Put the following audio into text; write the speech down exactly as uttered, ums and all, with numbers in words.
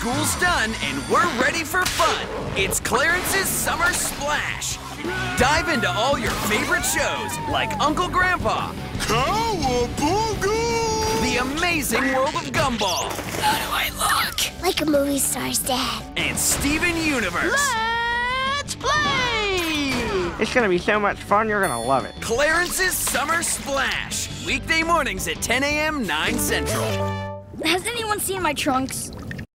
School's done and we're ready for fun. It's Clarence's Summer Splash. Dive into all your favorite shows like Uncle Grandpa, Cowabunga! The Amazing World of Gumball. How do I look? Like a movie star's dad. And Steven Universe. Let's play! It's gonna be so much fun, you're gonna love it. Clarence's Summer Splash. Weekday mornings at ten A M, nine Central. Has anyone seen my trunks?